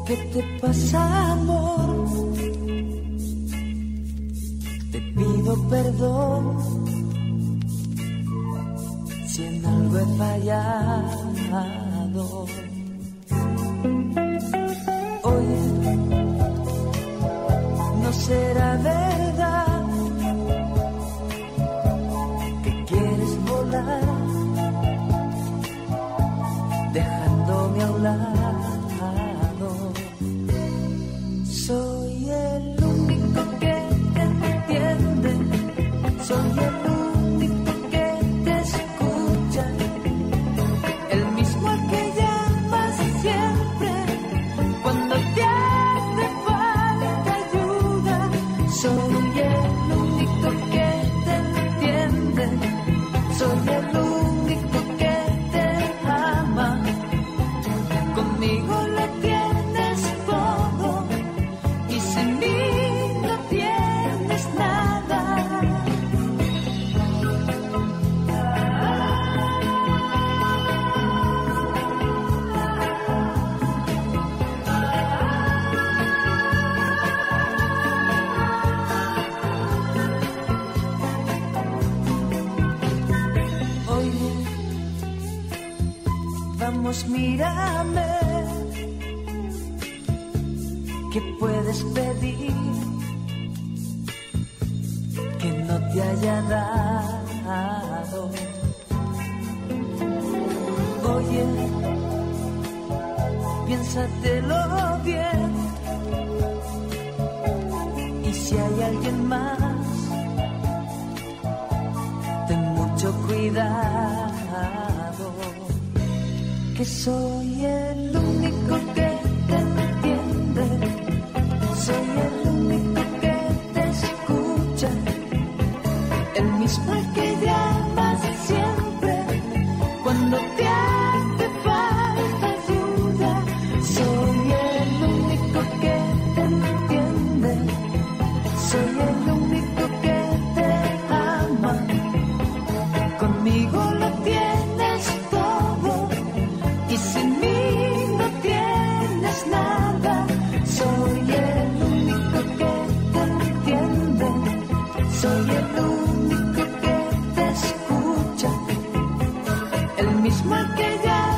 ¿Qué te pasa, amor? Te pido perdón si en algo he fallado. Oye, no será verdad que quieres volar dejándome a un lado. Soy el único que te entiende, soy el único que te escucha, el mismo al que llamas siempre cuando te hace falta ayuda. Soy el único que te entiende, soy el único que te ama, conmigo lo tienes todo y sin mí no tienes nada. Oye, vamos, mírame. ¿Qué puedes pedir que no te haya dado? Oye, piénsatelo bien, y si hay alguien más, ten mucho cuidado, que soy el único que te entiende, soy el único que te escucha, el mismo al que llamas siempre cuando te hace falta ayuda. Soy el único que te entiende, soy el único que te ama, conmigo lo tienes todo y sin mí no tienes nada. Soy el único que te entiende, soy el único que te escucha, el mismo al que llamas